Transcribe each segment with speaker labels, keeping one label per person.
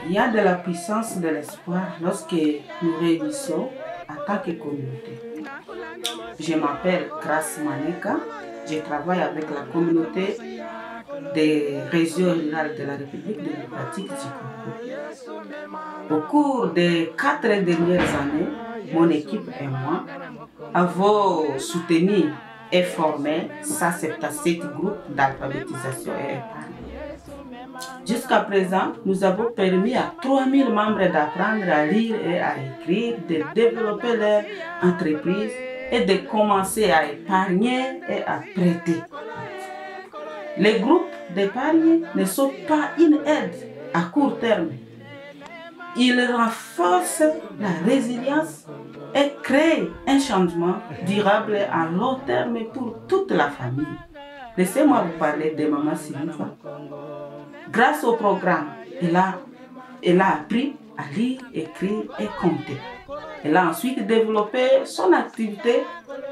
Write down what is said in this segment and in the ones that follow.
Speaker 1: Il y a de la puissance de l'espoir lorsque nous réunissons en tant que communauté. Je m'appelle Grace Maneka, je travaille avec la communauté des régions rurales de la République démocratique du Congo. Au cours des 4 dernières années, mon équipe et moi avons soutenu et formé 177 groupes d'alphabétisation et épargne. Jusqu'à présent, nous avons permis à 3000 membres d'apprendre à lire et à écrire, de développer leur entreprise et de commencer à épargner et à prêter. Les groupes d'épargne ne sont pas une aide à court terme. Ils renforcent la résilience et créent un changement durable à long terme pour toute la famille. Laissez-moi vous parler de Maman Silifa. Grâce au programme, elle a appris à lire, écrire et compter. Elle a ensuite développé son activité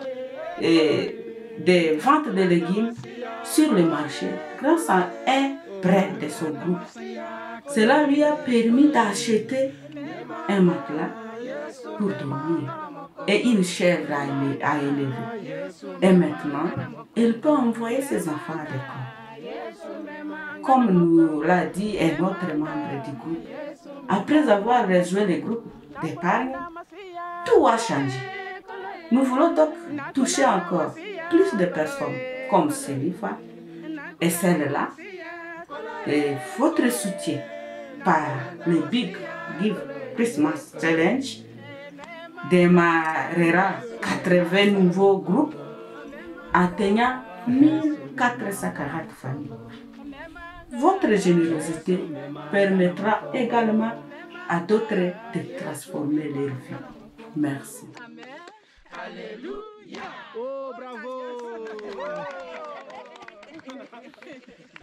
Speaker 1: de vente de légumes sur le marché grâce à un prêt de son groupe. Cela lui a permis d'acheter un matelas pour dormir et une chèvre à élever. Et maintenant, elle peut envoyer ses enfants à l'école. Comme nous l'a dit un autre membre du groupe, après avoir rejoint le groupe d'épargne, tout a changé. Nous voulons donc toucher encore plus de personnes comme Silifa et celle-là. Et votre soutien par le Big Give Christmas Challenge démarrera 80 nouveaux groupes atteignant 1440 familles. Votre générosité permettra également à d'autres de transformer leur vie. Merci.
Speaker 2: Alléluia. Oh, bravo.